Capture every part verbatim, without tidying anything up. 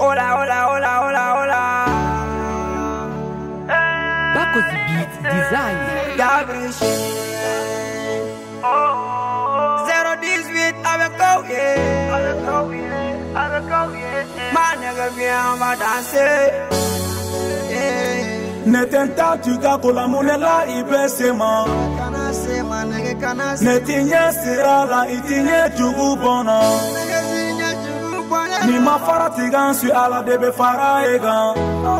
Hola, hola, hola, hola, hola. Bako's Beat Design. Gabriel. zéro dix-huit avec Koye. Avec Koye, avec Koye. Ma nègre vient, on va danser. Netenta tuka kola munela ibesema. Netinye sirala itinye jugu bona. Ni ma fara tigan su ala debe fara egan.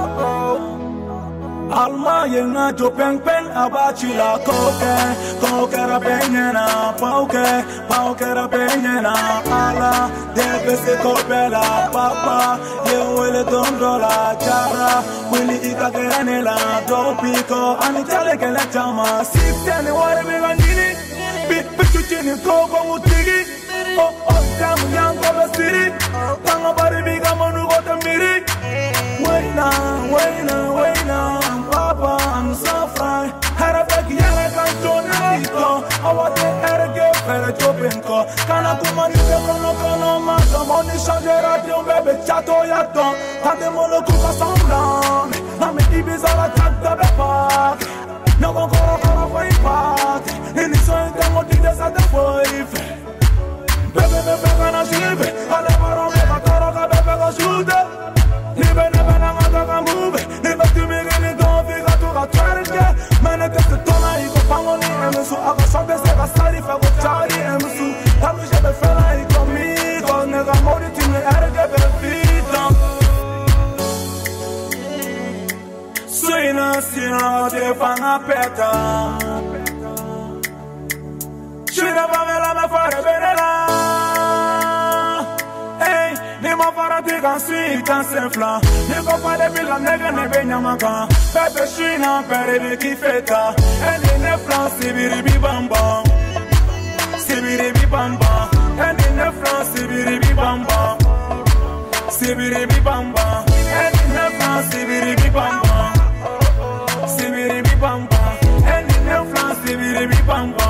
Alma yenga jo peng peng abachi la koke. Koke ra benyena pauke. Pauke ra benyena ala. Debe se kopela papa. Ye wele dondola jara. Willy ika gene la do piko. Ani chale ke la chama. Sifte ni wale me gandini. Bit pichu chini koko mutigi. Oh oh jam yang kobe siri. Tanga bari biga monu gote miri. Wayna, wayna, wayna. Papa, I'm so fine. Had a back young I can't do nothing. I want the air to get better jobbing. Can I come on the kono kono mato. Money change radio bebe chato yato. Tante molo kuka sound. I'm in Ibiza la tata bepak. No one koro koro for impact. In the sun tango tides at the wave. Bebe bebe kana shive. Ale baro me katoro ka bebe ka shoot. Nibe nibe na ngata ka move. Nibe tu me gani don't figa tu ka charge. Mene teste tona iko pango ni emusu. Ako shonte se ka sari fe ko chari emusu. Tamu jebe fela iko migo. Nega modi ti me erge be fita. Suina sina te fanga peta. Shira bavela me fare benela. Ni ma fara te kan sui kan se flan. Ni ko pa de bila nega ne be nyamaka. Pepe shina pere be ki feta. Eni ne flan sibiri bi bamba. Sibiri bi bamba. Eni ne flan sibiri bi bamba. Sibiri bi bamba. Eni ne flan sibiri bi bamba. Sibiri bi bamba. Eni ne flan sibiri bi bamba.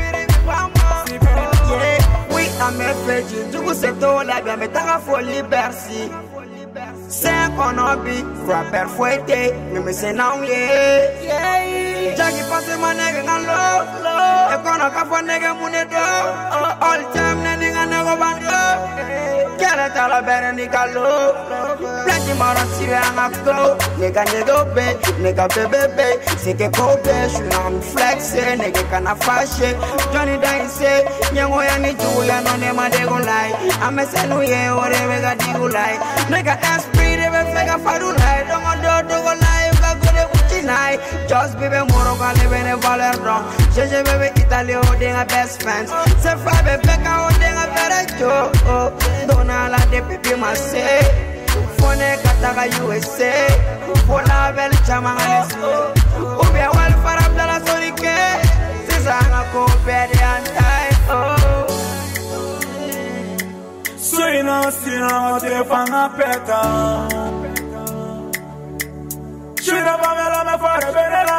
A me feji, du se to la bien me tanga folie bercy. C'est qu'on a bi, rapper fouetté, mais me c'est non yeah. Jackie passe ma nègre en l'eau, et qu'on a qu'à faire nègre mon edo. All time nègre en nègre bando. Quelle est ta la belle nègre l'eau? Plein de marrons tirés en acto. Nègre nègre bé, nègre bébé, c'est que kobe, j'suis en flexé, nègre qu'on a fâché. Johnny Daisy, nyango yani juya no ne ma de go lie. I'm a senu ye ore we ga di go lie. Nigga esprit de be fega fadu lie. Don't go do go lie. You got good with night. Just be be moro ga le bene valer wrong. Je je bebe Italy o de nga best friends. Se fa be peka o de nga bere jo. Dona la de pipi ma se. Fone kata ga U S A. Fona bel chama nga se. Ubi a wal farab da la sonike. Sisa ko pede antai. Oh. Suina sina te fanga peta. Shira bavela me fare benela.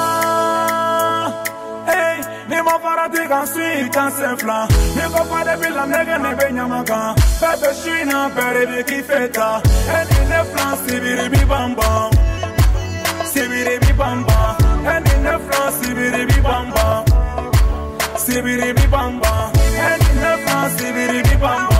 Hey, ni ma fara te kan sui kan se flan. Ni ko pa de bila nega ne be nyamaka. Pepe shina pere de ki feta. Eni ne flan sibiri bi bamba. Sibiri bi bamba. Eni ne flan sibiri bi bamba. Sibiri bi bamba. Eni ne flan sibiri bi bamba.